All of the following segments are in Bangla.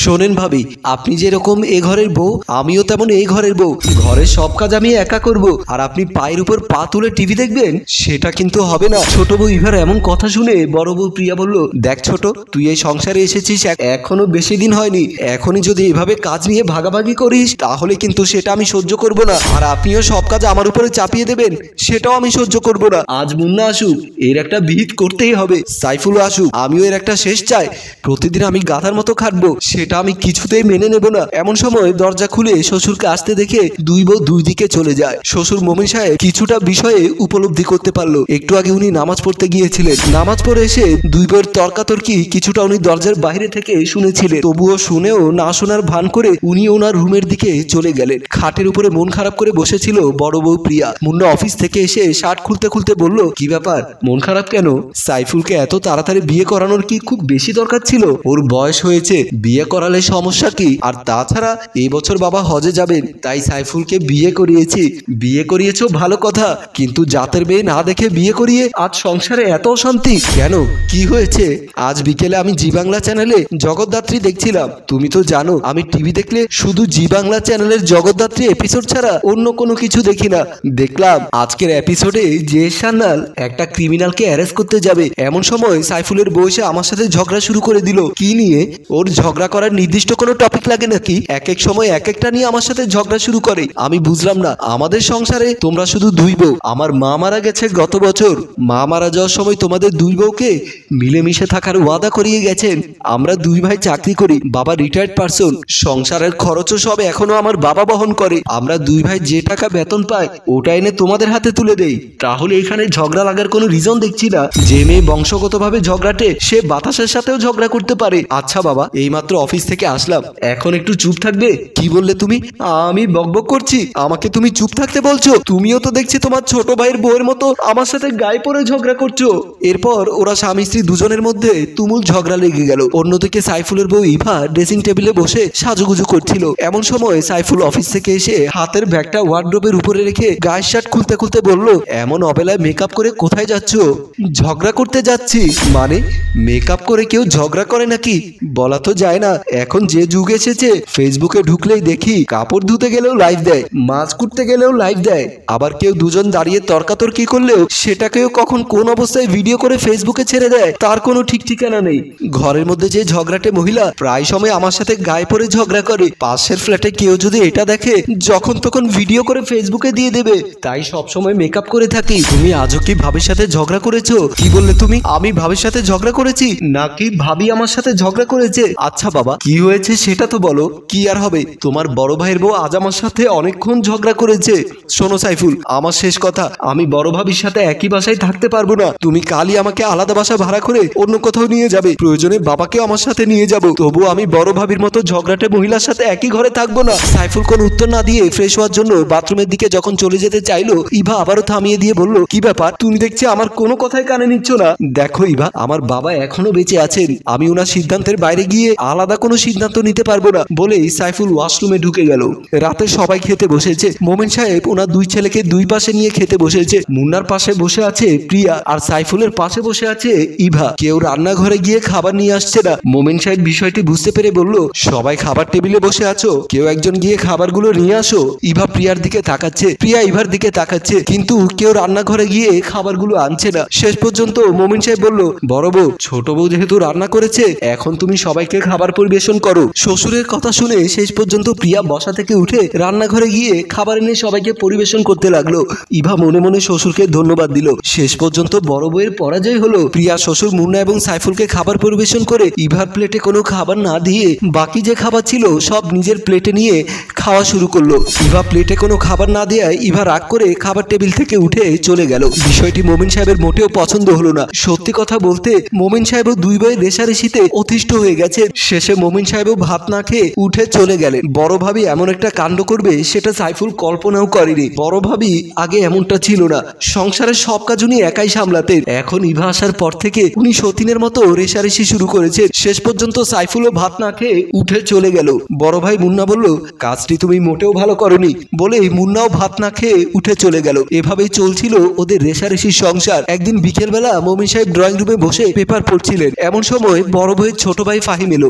শোনেন ভাবি, আপনি যেরকম এ ঘরের বউ, আমিও তেমন এই ঘরের বউ। ঘরের সব কাজ আমি একা করব, আর আপনি পায়ের উপর পা তুলে টিভি দেখবেন, সেটা কিন্তু হবে না। ছোট বউ ইভার এমন কথা শুনে বড় বউ প্রিয়া বলল, দেখ ছোট, তুই এই সংসারে এসেছিস এখনো বেশি দিন হয়নি, এখনই যদি এভাবে কাজ নিয়ে ভাগাভাগি করিস তাহলে কিন্তু সেটা আমি সহ্য করব না। আর আপনিও সব কাজ আমার উপরে চাপিয়ে দেবেন, সেটাও আমি সহ্য করব না। আজ মুন্না আসুক, এর একটা বিহিত করতেই হবে। সাইফুল আসুক, আমিও এর একটা শেষ চাই। প্রতিদিন আমি গাধার মতো খাটবো, সেটা আমি কিছুতেই মেনে নেব না। এমন সময় দরজা খুলে শ্বশুরকে আসতে দেখে দুই বউ দুই দিকে চলে যায়। শ্বশুর মোমিন সাহেব কিছুটা বিষয়ে উপলব্ধি করতে পারলো। একটু আগে উনি নামাজ পড়তে গিয়েছিলেন, নামাজ পড়ে এসে দুই বউয়ের তর্কাতর্কি কিছুটা উনি দরজার বাইরে থেকে শুনেছিলেন। তবুও শুনেও না শোনার ভান করে উনি ওনার রুমের দিকে চলে গেলেন। খাটের উপরে মন খারাপ করে বসেছিল বড় বউ প্রিয়া। মুন্না অফিস থেকে এসে শার্ট খুলতে খুলতে বলল, কি ব্যাপার, মন খারাপ কেন? সাইফুলকে এত তাড়াতাড়ি বিয়ে করানোর কি খুব বেশি দরকার ছিল? ওর বয়স হয়েছে, বিয়ে করালে সমস্যা কি? আর তাছাড়া এই বছর বাবা হজে যাবেন, তাই সাইফুলকে বিয়ে করিয়েছি। বিয়ে করিয়েছো ভালো কথা, কিন্তু জাতের মেয়ে না দেখে বিয়ে করিয়ে আজ সংসারে এত অশান্তি কেন? কি হয়েছে? আজ বিকেলে আমি জি বাংলা চ্যানেলে জগদ্ধাত্রী দেখছিলাম। তুমি তো জানো আমি টিভি দেখলে শুধু জি বাংলা চ্যানেলের জগদ্ধাত্রী এপিসোড ছাড়া অন্য কোনো কিছু দেখি না। দেখলাম আজকের এপিসোডে যে সান্যাল একটা ক্রিমিনালকে অ্যারেস্ট করতে যাবে, এমন সময় সাইফুলের বয়সে আমার সাথে ঝগড়া শুরু করে দিল। কি নিয়ে? ওর ঝগড়া করার নির্দিষ্ট কোনো টপিক লাগে নাকি? এক এক সময় এক একটা নিয়ে আমার সাথে ঝগড়া শুরু করে। আমি বুঝলাম না, আমাদের সংসারে তোমরা শুধু দুই বউ। আমার মা মারা গেছে গত বছর, মা মারা যাওয়ার সময় তোমাদের দুই বউকে মিলেমিশে থাকার ওয়াদা করিয়ে গেছেন। আমরা দুই ভাই চাকরি করি, বাবা রিটায়ার্ড পারসন, সংসারের খরচও সব এখনো আমার বাবা বহন করে। আমরা দুই ভাই যে টাকা বেতন পাই ওটা এনে তোমাদের হাতে তুলে দেই। তাহলে এখানে ঝগড়া লাগার কোনো রিজন দেখছি না। যে মেয়ে বংশগতভাবে ঝগড়াটে, সে বাতাসের সাথেও ঝগড়া করতে পারে। আচ্ছা বাবা, এইমাত্র অফিস থেকে আসলাম, এখন একটু চুপ থাকবে? কি বললে তুমি? আমি বকবক করছি, আমাকে তুমি চুপ থাকতে বলছো? তুমিও তো দেখছি তোমার ছোট ভাইয়ের বউয়ের মতো আমার সাথে গায়ে পড়ে ঝগড়া করছো। এরপর ওরা স্বামী স্ত্রী দুজনের মধ্যে তুমুল ঝগড়া লেগে গেল। অন্যদিকে সাইফুলের বউ ইভা ড্রেসিং টেবিলে বসে সাজুগুজু করছিল। এমন সময় সাইফুল অফিস থেকে এসে হাতের ব্যাগটা ওয়ার্ডরোবের উপরে রেখে গায়ের শার্ট খুলতে খুলতে বলল, এমন অবেলায় মেকআপ করে কোথায় যাচ্ছ? ঝগড়া করতে যাচ্ছি। মানে মেকআপ করে কেউ ঝগড়া করে নাকি? বলা তো যায় না, এখন যে যুগ এসেছে ফেসবুকে ঢুকলেই দেখি কাপড় ধুতে গেলেও লাইভ দেয়, মাছ কুটতে গেলেও লাইভ দেয়, আবার কেউ দুজন দাঁড়িয়ে তর্কাতর্কি করলেও সেটাকেও কখন কোন অবস্থায় ভিডিও করে ফেসবুকে ছেড়ে দেয়, তার কোনো ঠিক ঠিকানা নেই। ঘরের মধ্যে যে ঝগড়াটে মহিলা প্রায় সময় আমার সাথে গায়ে পড়ে ঝগড়া করে, পাশের ফ্ল্যাটে কেউ যদি এটা দেখে যখন তখন ভিডিও করে ফেসবুকে দিয়ে দেবে, তাই সবসময় মেকআপ করে থাকি। তুমি আজও কি ভাবির সাথে ঝগড়া করেছো? কি বললে তুমি? আমি ভাবির সাথে ঝগড়া করেছি নাকি ভাবি আমার সাথে ঝগড়া করেছে? আচ্ছা বাবা, কি হয়েছে সেটা তো বলো। কি আর হবে, তোমার বড় ভাইয়ের বউ আজ আমার সাথে অনেকক্ষণ ঝগড়া করেছে। শোনো সাইফুল, আমার শেষ কথা, আমি বড় ভাবির সাথে একই বাসায় থাকতে পারবো না। তুমি কালই আমাকে আলাদা বাসা ভাড়া করে অন্য কোথাও নিয়ে যাবে, প্রয়োজনে বাবাকেও আমার সাথে নিয়ে যাবো। তবু আমি বড় ভাবির মতো ঝগড়াটে মহিলার সাথে একই ঘরে থাকবো না। সাইফুল কোন উত্তর না দিয়ে ফ্রেশ হওয়ার জন্য বাথরুমের দিকে যখন চলে যেতে চাইলো, ইভা আবারও থামিয়ে দিয়ে বলল, কি ব্যাপার, তুমি দেখছি আমার কোনো কথাই কানে নিচ্ছ না। দেখো ইভা, আমার বাবা এখনো বেঁচে আছেন, আমি ওনার সিদ্ধান্তের বাইরে গিয়ে আলাদা কোনো সিদ্ধান্ত নিতে পারবো না। বলেই সাইফুল ওয়াশরুমে ঢুকে গেল। রাতে সবাই খেতে বসেছে। মোমেন সাহেব ওনার দুই ছেলেকে দুই পাশে নিয়ে খেতে বসেছে। মুন্নার পাশে বসে আছে প্রিয়া, আর সাইফুলের পাশে বসে আছে ইভা। কেউ রান্নাঘরে গিয়ে খাবার নিয়ে আসছে না। মোমেন সাহেব বিষয়টি বুঝতে পেরে বলল, সবাই খাবার টেবিলে বসে আছো, কেউ একজন গিয়ে খাবারগুলো নিয়ে আসো। ইভা প্রিয়ার দিকে তাকাচ্ছে, প্রিয়া ইভার দিকে তাকাচ্ছে, কিন্তু কেউ রান্নাঘরে গিয়ে খাবারগুলো আনছে না। শেষ পর্যন্ত মোমেন সাহেব বলল, বড় বউ, ছোট বউ যেহেতু রান্না করেছে, এখন তুমি সবাইকে খাবার পরিবেশন করো। শ্বশুরের কথা শুনে শেষ পর্যন্ত প্রিয়া বসা থেকে উঠে রান্নাঘরে গিয়ে খাবার এনে সবাইকে পরিবেশন করতে লাগলো। ইভা মনে মনে শ্বশুরকে ধন্যবাদ দিল। শেষ পর্যন্ত বড় বউয়ের পরাজয় হলো। প্রিয়া শ্বশুর মুন্না এবং সাইফুলকে খাবার পরিবেশন করে ইভার প্লেটে কোনো খাবার না দিয়ে বাকি যে খাবার ছিল সব নিজের প্লেটে নিয়ে খাওয়া শুরু করলো। ইভা প্লেটে কোনো খাবার না দেওয়ায় ইভা রাগ করে খাবার টেবিল থেকে উঠে চলে গেল। বিষয়টি মোমিন সাহেবের মোটেও পছন্দ হলো না। সত্যি কথা বলতে মোমিন সাহেবও দুই বইয়ের রেশারেশিতে অতিষ্ঠ হয়ে গেছে। শেষে মোমিন সাহেবও ভাত না খেয়ে উঠে চলে গেলেন। বড় ভাবি এমন একটা কাণ্ড করবে সেটা সাইফুল কল্পনাও করেনি। বড় ভাবি আগে এমনটা ছিল না, সংসারের সব কাজ উনি একাই সামলাতেন। এখন ইভা আসার পর থেকে উনি সতীনের মতো রেশারেশি শুরু করেছে। শেষ পর্যন্ত সাইফুলও ভাত না খেয়ে উঠে চলে গেল। বড় ভাই মুন্না বলল, কাজটি তুমি মোটেও ভালো করনি। বলেই মুন্নাও ভাত না খেয়ে উঠে চলে গেল। এভাবেই চলছিল ওদের রেশারেশির সংসার। একদিন বিকেলবেলা মোমিন সাহেব ড্রয়িং রুমে বসে পেপার পড়ছিলেন। এমন সময় বড় ভাইয়ের ছোট ভাই ফাহিম এলো। ফাহিম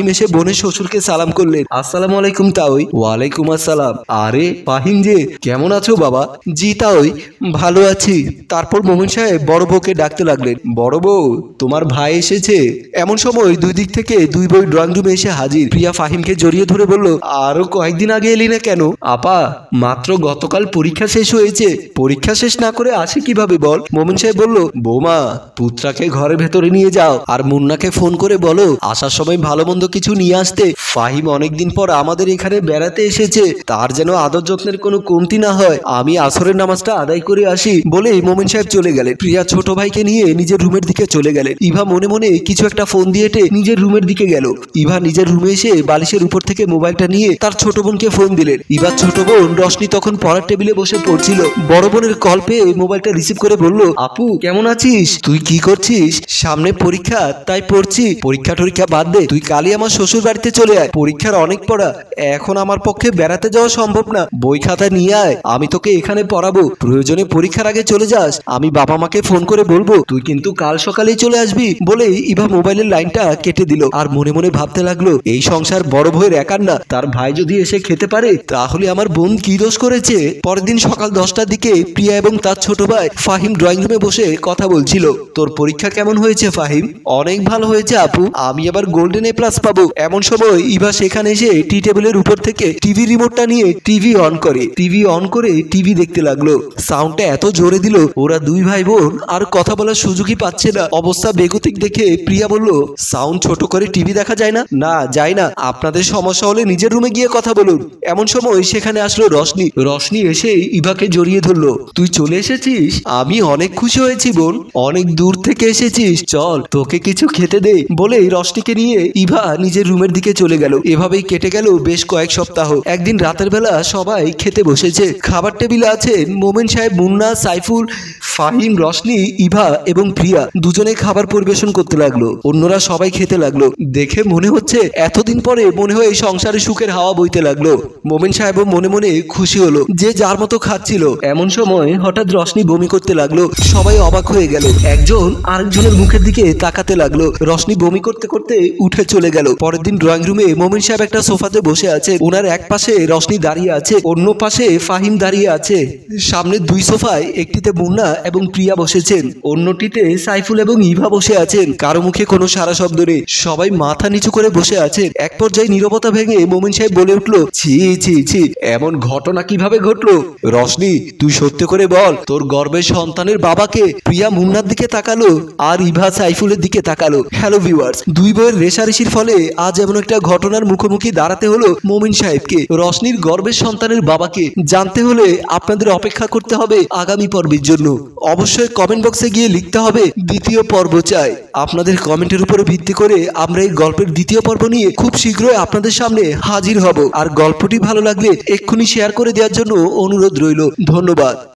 এসে বোনের শ্বশুরকে সালাম করলেন। আসসালামু আলাইকুম তাওই। ওয়ালাইকুম আসসালাম। আরে ফাহিম যে, কেমন আছো বাবা? জি তাওই, ভালো আছি। তারপর মোমিন সাহেব বড় বউকে ডাকতে লাগলেন। বড় বউ, তোমার ভাই এসেছে। এমন সময় দুই দিক থেকে দুই বই ড্রয়িং রুমে এসে হাজির। প্রিয়া ফাহিমকে জড়িয়ে ধরে বলল, আরো কয়েকদিন আগে এলি না কেন? আপা, মাত্র গতকাল পরীক্ষা শেষ হয়েছে, পরীক্ষা শেষ না করে আসে কিভাবে বল? মোমিন সাহেব বলল, বৌমা, পুত্রাকে ঘরের ভেতরে নিয়ে যাও আর মুন্নাকে ফোন করে বলো আসার সময় ভালো মন্দ কিছু নিয়ে আসতে। ফাহিম অনেকদিন পর আমাদের এখানে বেড়াতে এসেছে, তার যেন আদর যত্নের কোনো কমতি না হয়। আমি আসরের নামাজটা আদায় করে আসি বলেই মোমিন সাহেব চলে গেলেন। প্রিয়া ছোট ভাইকে নিয়ে নিজের রুমের দিকে চলে গেলেন। ইভা মনে মনে কিছু একটা ফোন দিয়ে নিজের রুমের দিকে গেল। ইভা নিজের রুমে এসে বালিশের উপর থেকে মোবাইলটা নিয়ে তার ছোট বোনকে ফোন দিলেন। ইভার ছোট বোন রশনি তখন পড়ার টেবিলে বসে পড়ছিল। বড় বোনের কল পেয়ে মোবাইলটা রিসিভ করে বলল, আপু কেমন আছিস? তুই কি করছিস? সামনে পরীক্ষা, তাই পড়ছি। পরীক্ষা টরীক্ষা বাদ দে, তুই কালই আমার শ্বশুর বাড়িতে চলে আয়। পরীক্ষার অনেক পড়া, এখন আমার পক্ষে বেড়াতে যাওয়া সম্ভব না। বই খাতা নিয়ে আয়, আমি তোকে এখানে পড়াবো। প্রয়োজনে পরীক্ষার আগে চলে যাস, আমি বাবা মাকে ফোন করে বলবো। তুই কিন্তু কাল সকালেই চলে আসবি। বলেই ইভা মোবাইলের লাইনটা কেটে দিল। আর মনে মনে ভাবতে লাগলো, এই সংসার বড় ভাইয়ের একার না, তার ভাই যদি এসে খেতে পারে তাহলে আমার বোন কি দোষ করেছে? পরের দিন সকাল 10টার দিকে প্রিয়া এবং তার ছোট ভাই ফাহিম ড্রয়িং রুমে বসে কথা বলছিল। তোর পরীক্ষা কেমন হয়েছে ফাহিম? অনেক ভালো হয়েছে আপু, আমি আবার গোল্ডেন এ প্লাস পাবো। এমন সময় ইভা সেখানে এসে টি টেবিলের উপর থেকে টিভি রিমোটটা নিয়ে টিভি অন করে। টিভি অন করে টিভি দেখতে লাগলো। সাউন্ডটা এত জোরে দিল, ওরা দুই ভাই বোন আর কথা বলার সুযোগই পাচ্ছে না। অবস্থা বেগতিক দেখে প্রিয়া বলল, সাউন্ড ছোট করে টিভি দেখা যায় না? না যায় না, আপনাদের সমস্যা হলে নিজের রুমে গিয়ে কথা বলুন। এমন সময় সেখানে আসলো রশনি। রশনি এসে ইভাকে জড়িয়ে ধরলো। তুই চলে এসেছিস, আমি অনেক খুশি হয়েছি বোন, অনেক দূর থেকে এসেছিস, চল তোকে কিছু খেতে দে। বলেই রশনিকে নিয়ে ইভা নিজের রুমের দিকে চলে গেল। এভাবেই কেটে গেল বেশ কয়েক সপ্তাহ। একদিন রাতের বেলা সবাই খেতে বসেছে। খাবার টেবিলে আছেন মোমেন সাহেব, মুন্না, সাইফুল, ফাহিম, রশনি, ইভা এবং প্রিয়া। দুজনে খাবার পরিবেশন করতে লাগলো। অন্যরা সবাই খেতে লাগলো। দেখে মনে হচ্ছে এতদিন পরে মনে হয় এই সংসারে সুখের হাওয়া বইতে লাগলো। মোমেন সাহেবও মনে মনে খুশি হলো, যে যার মতো খাচ্ছিল। এমন সময় হঠাৎ রশনি বমি করতে লাগলো। সবাই অবাক হয়ে গেল, একজন আরেকজনের মুখের দিকে তাকাতে লাগলো। রশনি বমি করতে করতে উঠে চলে গেল। পরের দিন ড্রয়িং রুমে মোমেন সাহেব একটা সোফাতে বসে আছে। ওনার এক পাশে রশনি দাঁড়িয়ে আছে, অন্য পাশে ফাহিম দাঁড়িয়ে আছে। সামনে দুই সোফায়, একটিতে মুন্না এবং প্রিয়া বসেছেন, অন্যটিতে সাইফুল এবং ইভা বসে আছেন। কারো মুখে কোনো সারা শব্দ নেই, সবাই মাথা নিচু করে বসে আছেন। এক পর্যায়ে নীরবতা ভেঙে মোমেন সাহেব বলে উঠলো, ছি ছি ছি, এমন ঘটনা কিভাবে ঘটলো? রশনি, তুই সত্যি করে বল, তোর গর্ভের সন্তানের বাবাকে? প্রিয়া মুন্নার দিকে তাকালো আর ইভা সাইফুলের দিকে তাকালো। হ্যালো ভিউয়ার্স, দুই বইয়ের রেশারেশির ফলে আজ এমন একটা ঘটনার মুখোমুখি দাঁড়াতে হলো মোমিন সাহেবকে। রশনির গর্ভের সন্তানের বাবাকে জানতে হলে আপনাদের অপেক্ষা করতে হবে আগামী পর্বের জন্য। অবশ্যই কমেন্ট বক্সে গিয়ে লিখতে হবে দ্বিতীয় পর্ব চাই। আপনাদের কমেন্টের উপরে ভিত্তি করে আমরা এই গল্পের দ্বিতীয় পর্ব নিয়ে খুব শীঘ্রই আপনাদের সামনে হাজির হব। আর গল্পটি ভালো লাগলে এক্ষুনি শেয়ার করে দেওয়ার জন্য অনুরোধ রইল। ধন্যবাদ।